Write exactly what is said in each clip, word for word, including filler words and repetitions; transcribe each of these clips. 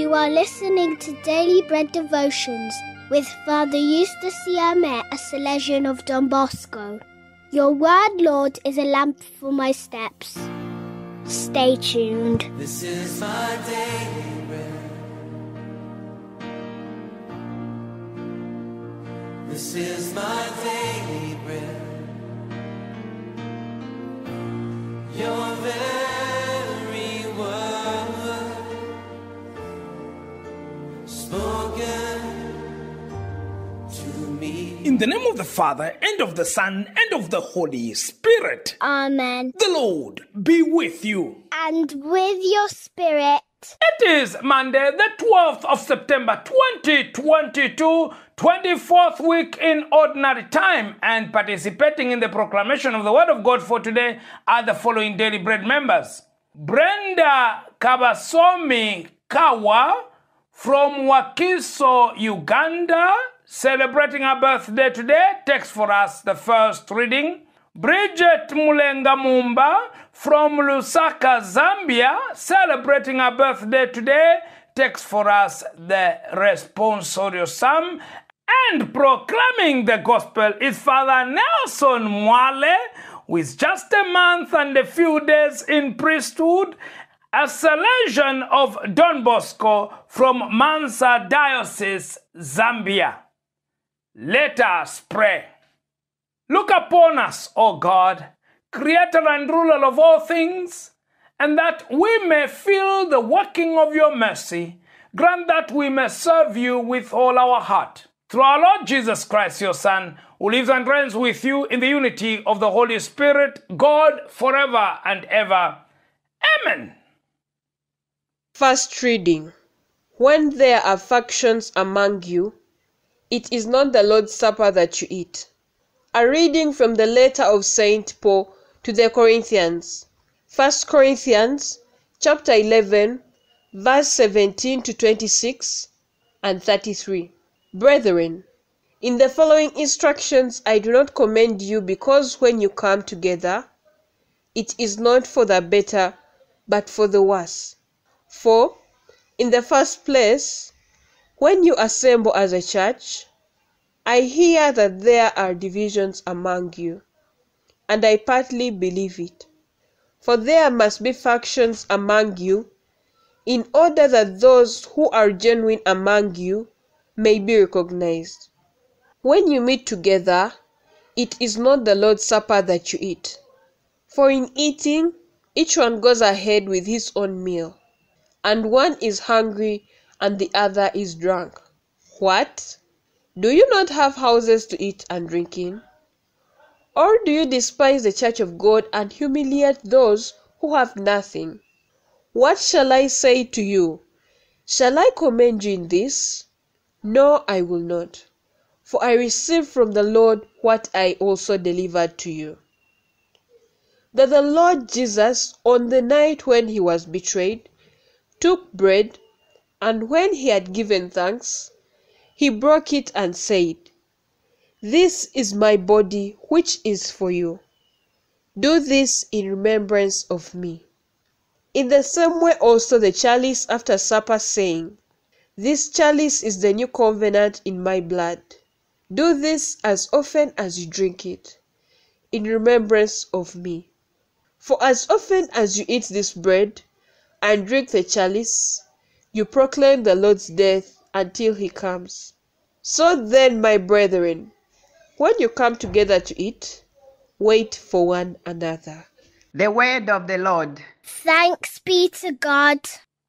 You are listening to Daily Bread Devotions with Father Eustace Yame, a Salesian of Don Bosco. Your word, Lord, is a lamp for my steps. Stay tuned. This is my daily bread. This is my daily bread. Your very word spoken to me. In the name of the Father, and of the Son, and of the Holy Spirit. Amen. The Lord be with you. And with your spirit. It is Monday, the twelfth of September, twenty twenty-two, twenty-fourth week in Ordinary Time, and participating in the proclamation of the Word of God for today are the following Daily Bread members. Brenda Kabasomi Kawa from Wakiso, Uganda, celebrating her birthday today, takes for us the first reading. Bridget Mulenga Mumba from Lusaka, Zambia, celebrating her birthday today, takes for us the responsorial psalm. And proclaiming the gospel is Father Nelson Mwale, who is just a month and a few days in priesthood, a Salesian of Don Bosco from Mansa Diocese, Zambia. Let us pray. Look upon us, O God, Creator and Ruler of all things, and that we may feel the working of your mercy. Grant that we may serve you with all our heart. Through our Lord Jesus Christ, your Son, who lives and reigns with you in the unity of the Holy Spirit, God, forever and ever. Amen. First reading. When there are factions among you, it is not the Lord's Supper that you eat. A reading from the letter of Saint Paul to the Corinthians. First Corinthians chapter eleven, verse seventeen to twenty-six and thirty-three. Brethren, in the following instructions I do not commend you, because when you come together, it is not for the better, but for the worse. For, in the first place, when you assemble as a church, I hear that there are divisions among you, and I partly believe it. For there must be factions among you, in order that those who are genuine among you may be recognized. When you meet together, it is not the Lord's Supper that you eat. For in eating, each one goes ahead with his own meal, and one is hungry and the other is drunk. What? Do you not have houses to eat and drink in? Or do you despise the church of God and humiliate those who have nothing? What shall I say to you? Shall I commend you in this? No, I will not. For I received from the Lord what I also delivered to you. That the Lord Jesus, on the night when he was betrayed, took bread, and when he had given thanks, he broke it and said, "This is my body, which is for you. Do this in remembrance of me." In the same way also the chalice after supper, saying, "This chalice is the new covenant in my blood. Do this as often as you drink it, in remembrance of me. For as often as you eat this bread and drink the chalice, you proclaim the Lord's death until he comes. So then, my brethren, when you come together to eat, wait for one another." The word of the Lord. Thanks be to God.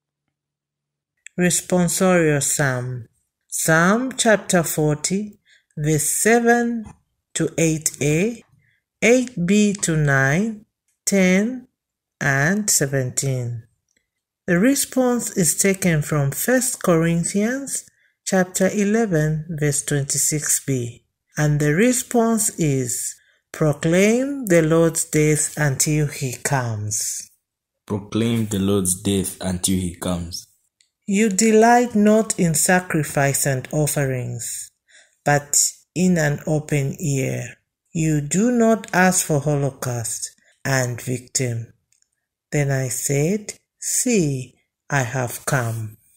Responsorial Psalm. Psalm chapter forty, verse seven to eight a, eight b to nine, ten, and seventeen. The response is taken from First Corinthians chapter eleven, verse twenty-six b, and the response is, "Proclaim the Lord's death until he comes." Proclaim the Lord's death until he comes. You delight not in sacrifice and offerings, but in an open ear. You do not ask for holocaust and victim. Then I said, "See, I have come."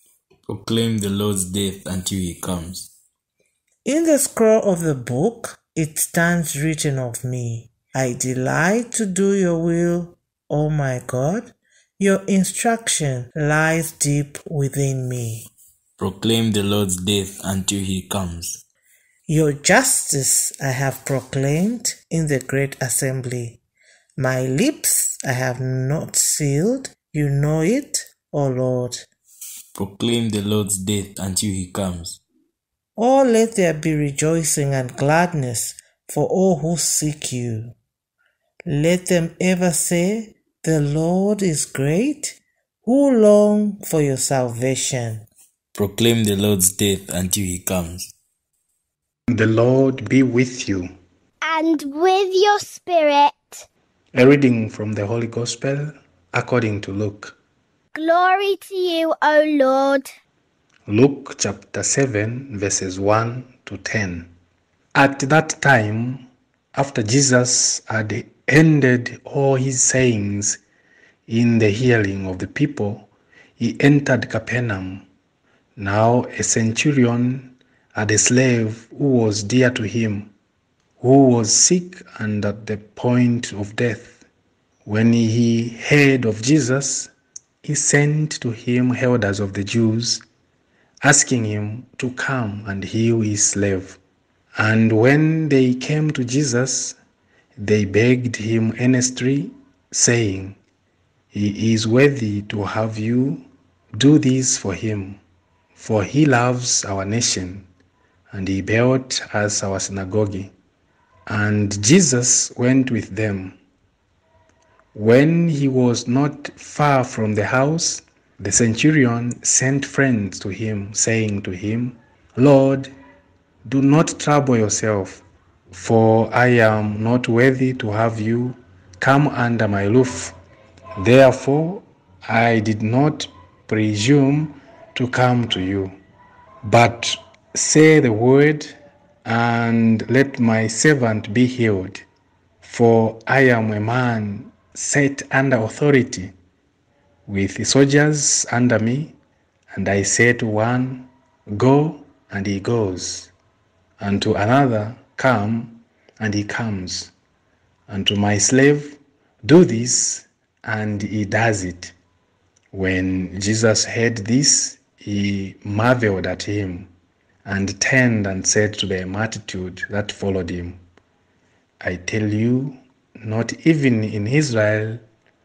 Proclaim the Lord's death until he comes. In the scroll of the book it stands written of me, I delight to do your will, O my God. Your instruction lies deep within me. Proclaim the Lord's death until he comes. Your justice I have proclaimed in the great assembly. My lips I have not sealed. You know it, O Lord. Proclaim the Lord's death until he comes. Oh, let there be rejoicing and gladness for all who seek you. Let them ever say, the Lord is great, who long for your salvation. Proclaim the Lord's death until he comes. The Lord be with you. And with your spirit. A reading from the Holy Gospel according to Luke. Glory to you, O Lord. Luke chapter seven, verses one to ten. At that time, after Jesus had ended all his sayings in the hearing of the people, he entered Capernaum. Now a centurion had a slave who was dear to him, who was sick and at the point of death. When he heard of Jesus, he sent to him elders of the Jews, asking him to come and heal his slave. And when they came to Jesus, they begged him earnestly, saying, He is worthy to have you do this for him, for he loves our nation, and he built us our synagogue. And Jesus went with them. When he was not far from the house, the centurion sent friends to him, saying to him, Lord, do not trouble yourself, for I am not worthy to have you come under my roof. Therefore, I did not presume to come to you. But say the word, and let my servant be healed. For I am a man set under authority, with soldiers under me, and I say to one, Go, and he goes, and to another, Come, and he comes, and to my slave, Do this, and he does it. When Jesus heard this, he marveled at him, and turned and said to the multitude that followed him, I tell you, not even in Israel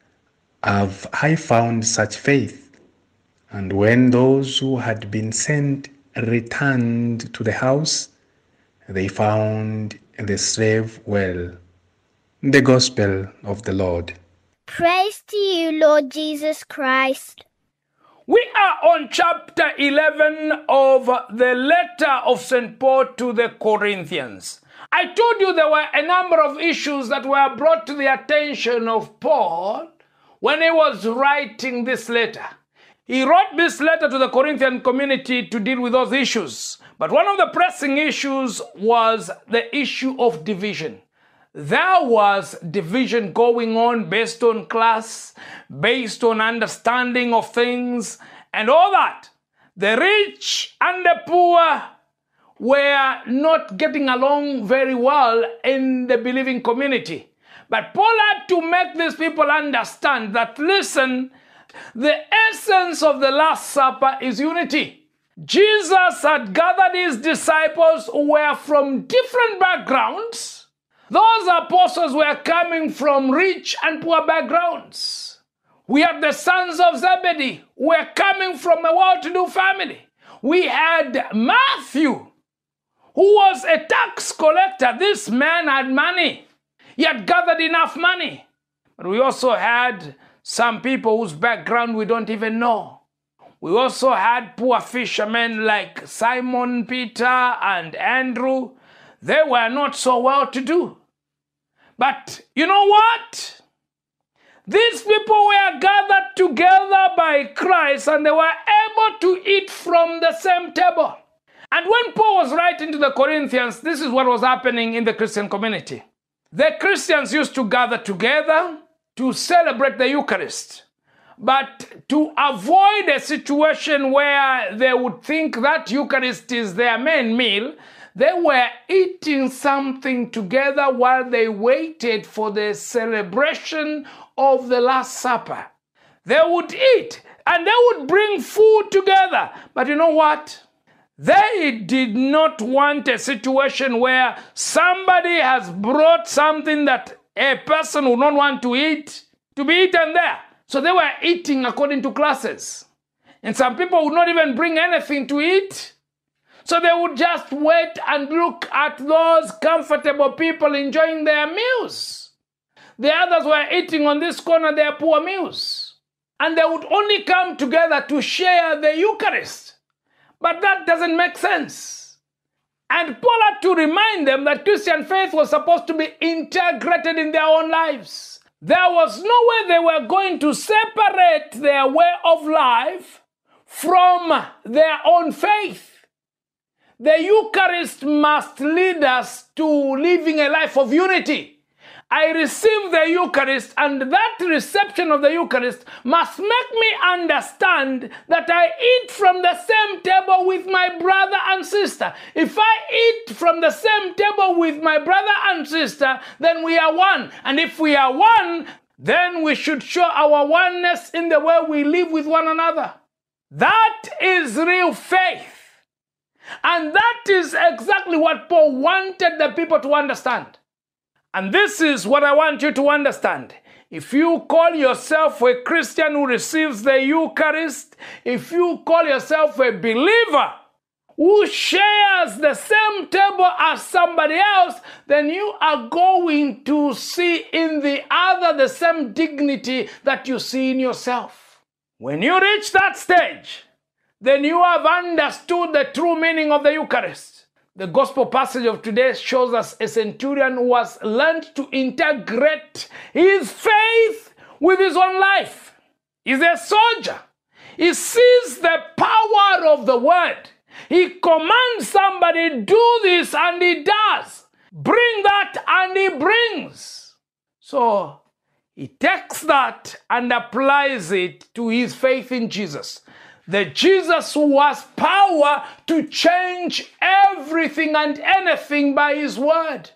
have I found such faith. And when those who had been sent returned to the house, they found the slave well. The Gospel of the Lord. Praise to you, Lord Jesus Christ. We are on chapter eleven of the letter of Saint Paul to the Corinthians. I told you there were a number of issues that were brought to the attention of Paul when he was writing this letter. He wrote this letter to the Corinthian community to deal with those issues. But one of the pressing issues was the issue of division. There was division going on based on class, based on understanding of things, and all that. The rich and the poor were not getting along very well in the believing community. But Paul had to make these people understand that, listen, the essence of the Last Supper is unity. Jesus had gathered his disciples who were from different backgrounds. Those apostles were coming from rich and poor backgrounds. We had the sons of Zebedee who were coming from a well-to-do family. We had Matthew, who was a tax collector. This man had money. He had gathered enough money. But we also had some people whose background we don't even know. We also had poor fishermen like Simon Peter and Andrew. They were not so well-to-do. But you know what? These people were gathered together by Christ, and they were able to eat from the same table. And when Paul was writing to the Corinthians, this is what was happening in the Christian community. The Christians used to gather together to celebrate the Eucharist. But to avoid a situation where they would think that Eucharist is their main meal, they were eating something together while they waited for the celebration of the Last Supper. They would eat and they would bring food together. But you know what? They did not want a situation where somebody has brought something that a person would not want to eat to be eaten there. So they were eating according to classes. And some people would not even bring anything to eat. So they would just wait and look at those comfortable people enjoying their meals. The others were eating on this corner their poor meals. And they would only come together to share the Eucharist. But that doesn't make sense. And Paul had to remind them that Christian faith was supposed to be integrated in their own lives. There was no way they were going to separate their way of life from their own faith. The Eucharist must lead us to living a life of unity. I receive the Eucharist, and that reception of the Eucharist must make me understand that I eat from the same table with my brother and sister. If I eat from the same table with my brother and sister, then we are one. And if we are one, then we should show our oneness in the way we live with one another. That is real faith. And that is exactly what Paul wanted the people to understand. And this is what I want you to understand. If you call yourself a Christian who receives the Eucharist, if you call yourself a believer who shares the same table as somebody else, then you are going to see in the other the same dignity that you see in yourself. When you reach that stage, then you have understood the true meaning of the Eucharist. The gospel passage of today shows us a centurion who has learned to integrate his faith with his own life. He's a soldier. He sees the power of the word. He commands somebody, do this, and he does. Bring that, and he brings. So he takes that and applies it to his faith in Jesus. The Jesus who has power to change everything and anything by his word.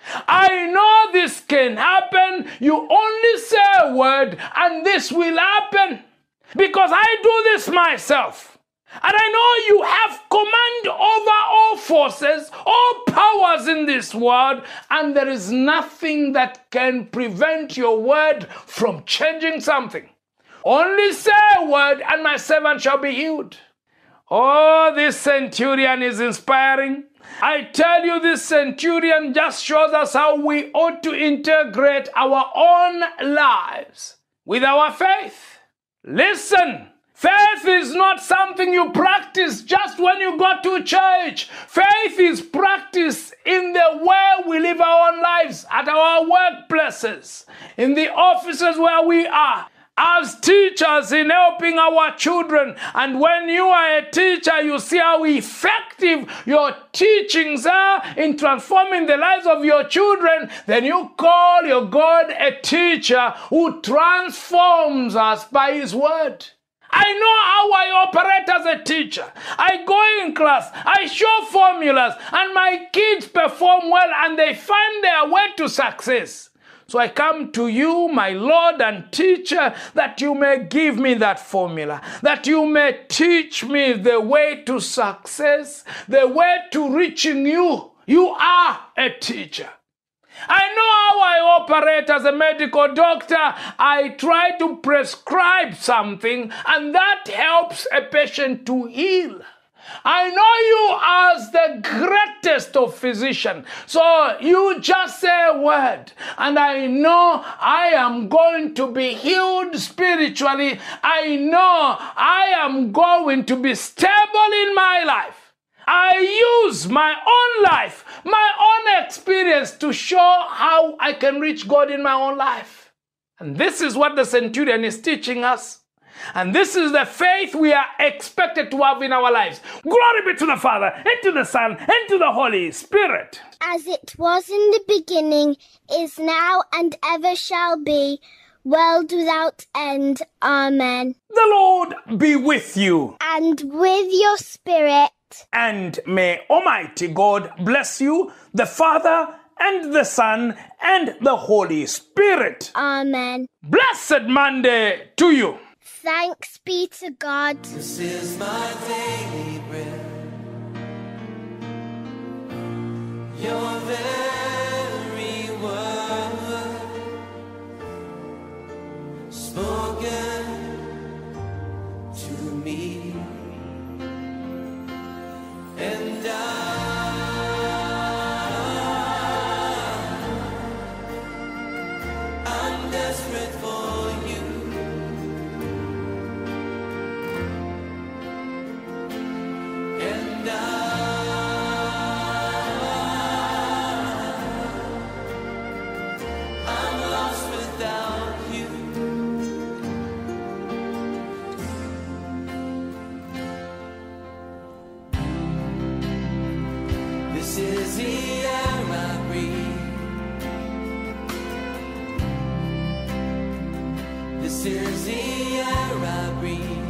I know this can happen. You only say a word and this will happen. Because I do this myself. And I know you have command over all forces, all powers in this world, and there is nothing that can prevent your word from changing something. Only say a word and my servant shall be healed. Oh, this centurion is inspiring. I tell you, this centurion just shows us how we ought to integrate our own lives with our faith. Listen, faith is not something you practice just when you go to church. Faith is practiced in the way we live our own lives, at our workplaces, in the offices where we are, as teachers in helping our children. And when you are a teacher, you see how effective your teachings are in transforming the lives of your children. Then you call your God a teacher who transforms us by his word. I know how I operate as a teacher. I go in class, I show formulas, and my kids perform well and they find their way to success. So I come to you, my Lord and teacher, that you may give me that formula, that you may teach me the way to success, the way to reaching you. You are a teacher. I know how I operate as a medical doctor. I try to prescribe something, and that helps a patient to heal. I know you as the greatest of physicians. So you just say a word, and I know I am going to be healed spiritually. I know I am going to be stable in my life. I use my own life, my own experience to show how I can reach God in my own life. And this is what the centurion is teaching us. And this is the faith we are expected to have in our lives. Glory be to the Father, and to the Son, and to the Holy Spirit. As it was in the beginning, is now, and ever shall be, world without end. Amen. The Lord be with you. And with your spirit. And may Almighty God bless you, the Father and the Son and the Holy Spirit. Amen. Blessed Monday to you. Thanks be to God. This is my daily bread. Your very word spoken to me, and I, I'm desperate for you. And I, I'm lost without you. This is the air I breathe. This is the air I breathe.